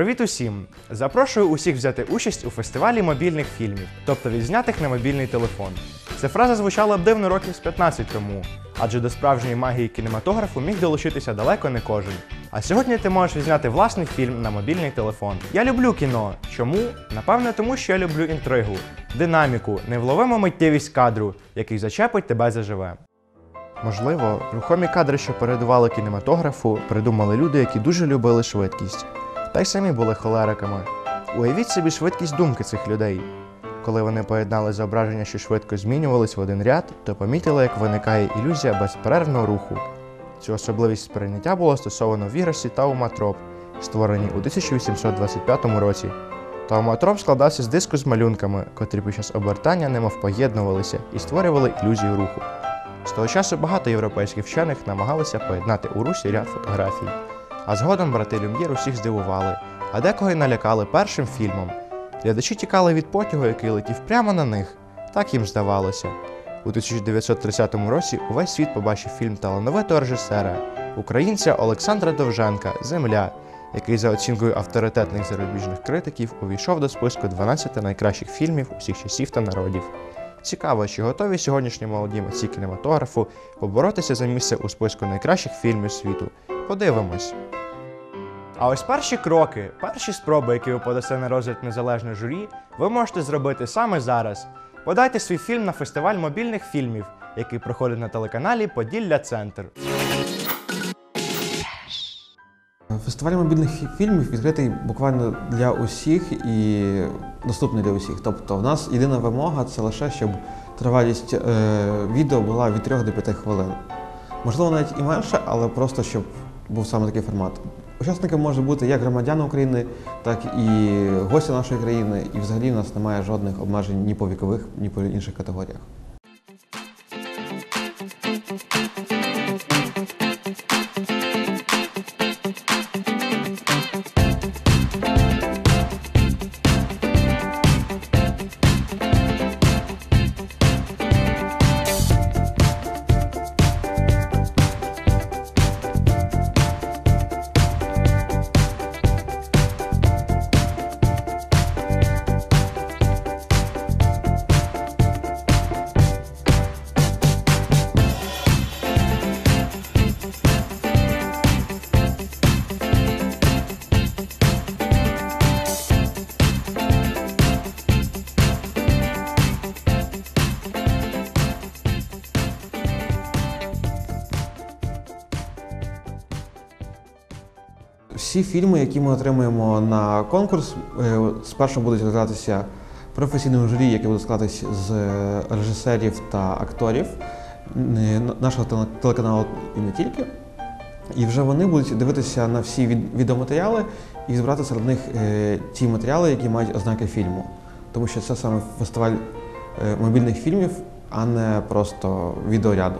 Привіт усім! Запрошую усіх взяти участь у фестивалі мобільних фільмів, тобто відзнятих на мобільний телефон. Ця фраза звучала б дивно років з 15 тому, адже до справжньої магії кінематографу міг долучитися далеко не кожен. А сьогодні ти можеш відзняти власний фільм на мобільний телефон. Я люблю кіно. Чому? Напевне, тому що я люблю інтригу, динаміку, невловиму миттєвість кадру, який зачепить тебе заживе. Можливо, рухомі кадри, що передували кінематографу, придумали люди, які дуже любили швидкість. Та й самі були холериками. Уявіть собі швидкість думки цих людей. Коли вони поєднали зображення, що швидко змінювались в один ряд, то помітили, як виникає ілюзія безперервного руху. Цю особливість сприйняття було стосовано в іграшці Тауматроп, створеній у 1825 році. Тауматроп складався з диску з малюнками, котрі під час обертання немов поєднувалися і створювали ілюзію руху. З того часу багато європейських вчених намагалися поєднати у русі ряд фотографій. А згодом брати Люм'єр усіх здивували, а декого й налякали першим фільмом. Глядачі тікали від потягу, який летів прямо на них. Так їм здавалося. У 1930 році увесь світ побачив фільм талановитого режисера, українця Олександра Довженка «Земля», який за оцінкою авторитетних зарубіжних критиків увійшов до списку 12 найкращих фільмів усіх часів та народів. Цікаво, чи готові сьогоднішні молоді митці кінематографу поборотися за місце у списку найкращих фільмів світу? Подивимось. А ось перші кроки, перші спроби, які ви подасте на розгляд незалежного журі, ви можете зробити саме зараз. Подайте свій фільм на фестиваль мобільних фільмів, який проходить на телеканалі Поділля-Центр. Фестиваль мобільних фільмів відкритий буквально для усіх і доступний для усіх. Тобто в нас єдина вимога – це лише, щоб тривалість відео була від 3 до 5 хвилин. Можливо, навіть і менше, але просто, щоб був саме такий формат. Учасниками може бути як громадяни України, так і гості нашої країни. І взагалі в нас немає жодних обмежень ні по вікових, ні по інших категоріях. Всі фільми, які ми отримуємо на конкурс, спершу будуть розглядатися професійним журі, яке буде складатися з режисерів та акторів нашого телеканалу і не тільки. І вже вони будуть дивитися на всі відеоматеріали і збирати серед них ті матеріали, які мають ознаки фільму. Тому що це саме фестиваль мобільних фільмів, а не просто відеоряду.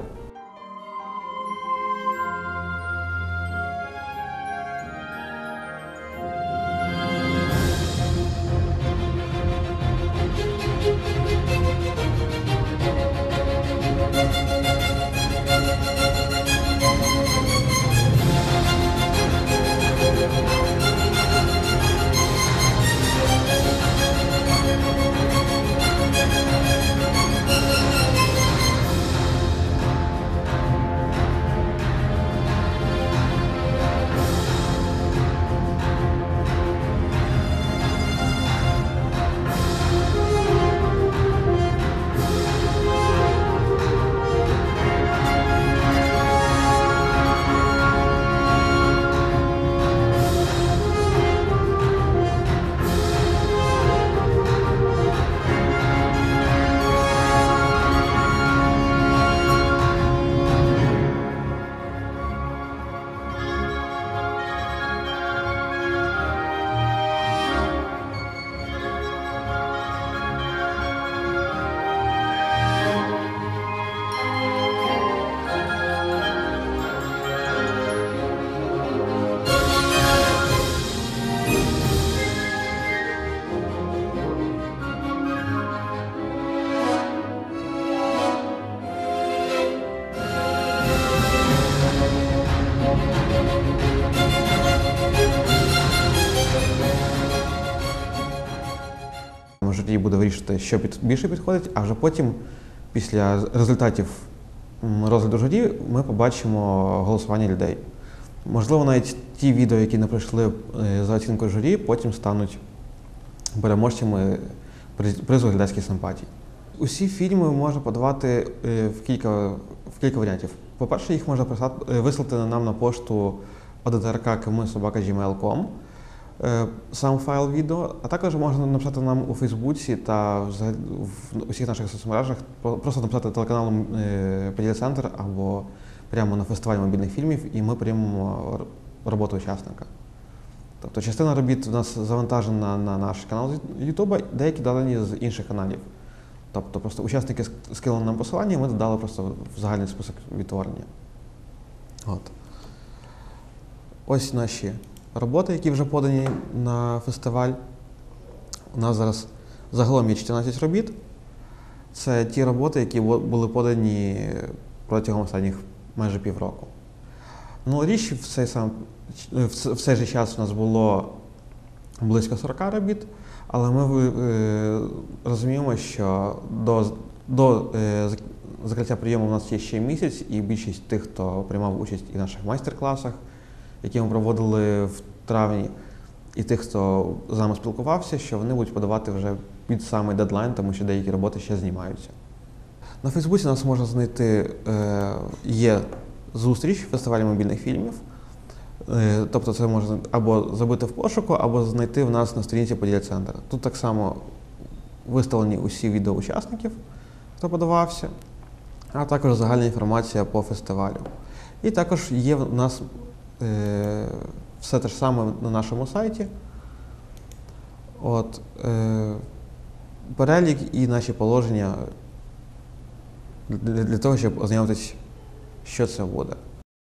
саме журі буде вирішити, що більше підходить, а вже потім, після результатів розгляду журі, ми побачимо голосування людей. Можливо, навіть ті відео, які не пройшли за оцінкою журі, потім стануть переможцями призу глядацьких симпатій. Усі фільми можна подавати в кілька варіантів. По-перше, їх можна вислати нам на пошту odtrk@gmail.com, сам файл відео, а також можна написати нам у Фейсбуці та в усіх наших соцмережах, просто написати телеканалом «Поділля Центр» або прямо на фестивалі мобільних фільмів, і ми приймемо роботу учасника. Тобто частина робіт у нас завантажена на наш канал з Ютуба, деякі додані з інших каналів. Тобто просто учасники скинули нам посилання, і ми додали просто в загальний список відтворення. Ось наші роботи, які вже подані на фестиваль. У нас зараз загалом є 14 робіт. Це ті роботи, які були подані протягом останніх майже півроку. Минулоріч в цей же час у нас було близько 40 робіт, але ми розуміємо, що до закриття прийому у нас є ще місяць, і більшість тих, хто приймав участь і в наших майстер-класах, які ми проводили в травні, і тих, хто з нами спілкувався, що вони будуть подавати вже під самий дедлайн, тому що деякі роботи ще знімаються. На Фейсбуці нас можна знайти, є зустріч фестивалю мобільних фільмів. Тобто це можна або забити в пошуку, або знайти в нас на сторінці «Поділля Центр». Тут так само виставлені усі відео учасників, хто подавався, а також загальна інформація по фестивалю. І також є в нас все те ж саме на нашому сайті. Перелік і наші положення для того, щоб ознайомитись, що це буде.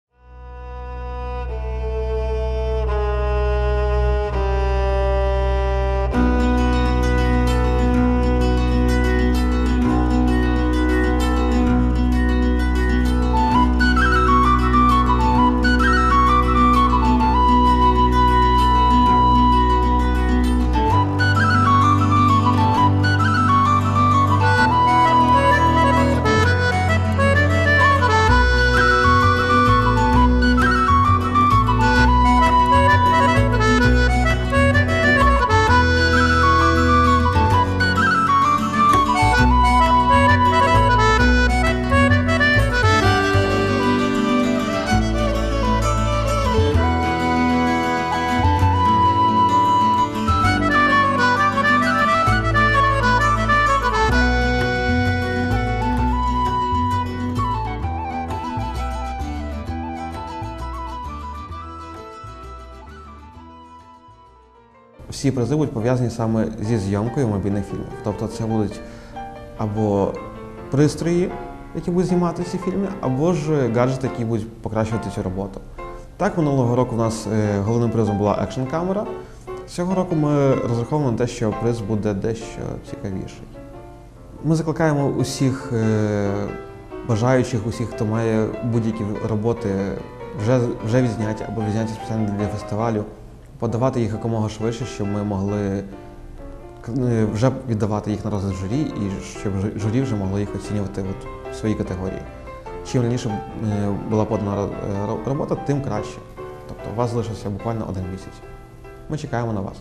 Всі призи будуть пов'язані саме зі зйомкою мобільних фільмів. Тобто це будуть або пристрої, які будуть знімати ці фільми, або ж гаджети, які будуть покращувати цю роботу. Так, минулого року в нас головним призом була екшн-камера. Цього року ми розраховуємо на те, що приз буде дещо цікавіший. Ми закликаємо усіх бажаючих, усіх, хто має будь-які роботи вже відзняті або відзняті спеціально для фестивалю, подавати їх якомога швидше, щоб ми могли вже віддавати їх на розгляд журі, і щоб журі вже могло їх оцінювати в своїй категорії. Чим раніше була подана робота, тим краще. Тобто у вас залишився буквально 1 місяць. Ми чекаємо на вас.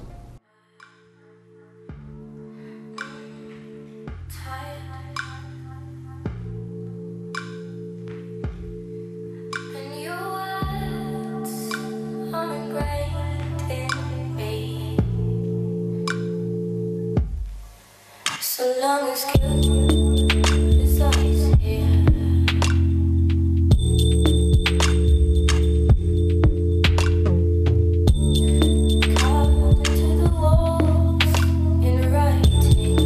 So long as guilt resides here, carved into the walls in writing,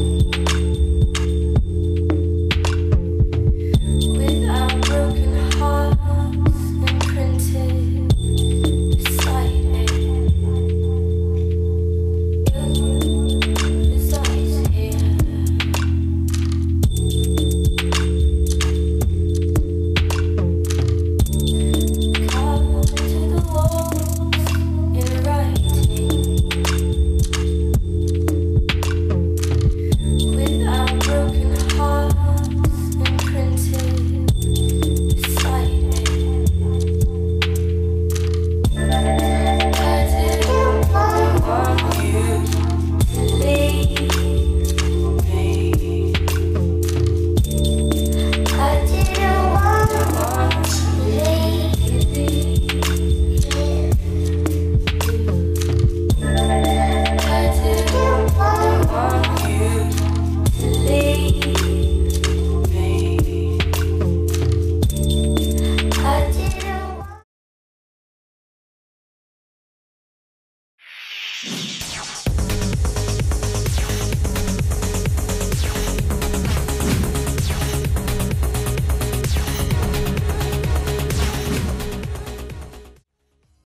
with our broken hearts imprinted beside it. Guilt resides here.